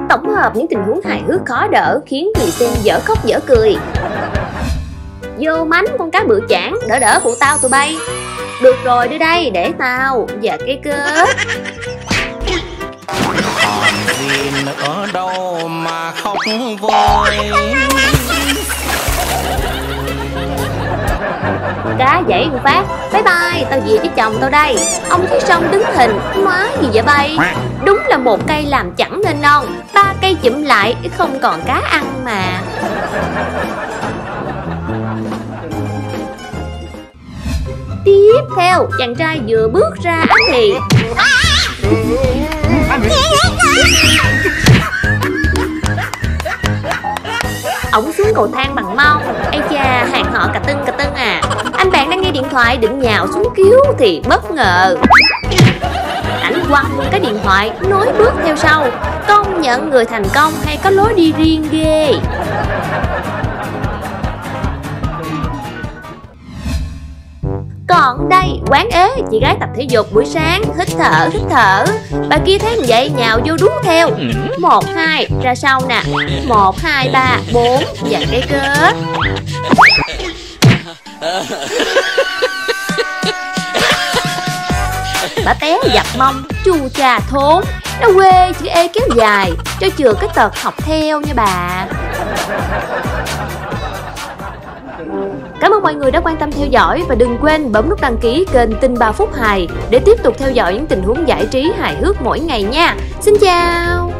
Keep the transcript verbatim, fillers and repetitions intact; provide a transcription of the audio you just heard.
tổng hợp những tình huống hài hước khó đỡ khiến người xem dở khóc dở cười. Vô mánh con cá bự chảng, đỡ đỡ phụ tao tụi bay. Được rồi, đưa đây để tao. Và cái kết. Còn gì nữa đâu mà khóc vơi. Cá dãy một phát. Bye bye, tao về với chồng tao đây. Ông thấy sông đứng hình. Má gì vậy bay? Đúng là một cây làm chẳng nên non, ba cây chụm lại không còn cá ăn mà. Tiếp theo, chàng trai vừa bước ra thì ổng xuống cầu thang bằng mông. Ây cha, hàng họ cà tưng cà tưng à. Anh bạn đang nghe điện thoại định nhào xuống cứu thì bất ngờ ảnh quăng luôn cái điện thoại, nối bước theo sau. Công nhận người thành công hay có lối đi riêng ghê. Còn đây, quán ế, chị gái tập thể dục buổi sáng, hít thở, hít thở. Bà kia thấy vậy nhào vô đú theo. Một, hai, ra sau nè. Một, hai, ba, bốn, và cái kết. Bà té dập mông, chu cha thốn. Nó quê chữ E kéo dài, cho chừa cái tật học theo nha bà. Cảm ơn mọi người đã quan tâm theo dõi và đừng quên bấm nút đăng ký kênh Tin ba Phút Hài để tiếp tục theo dõi những tình huống giải trí hài hước mỗi ngày nha. Xin chào.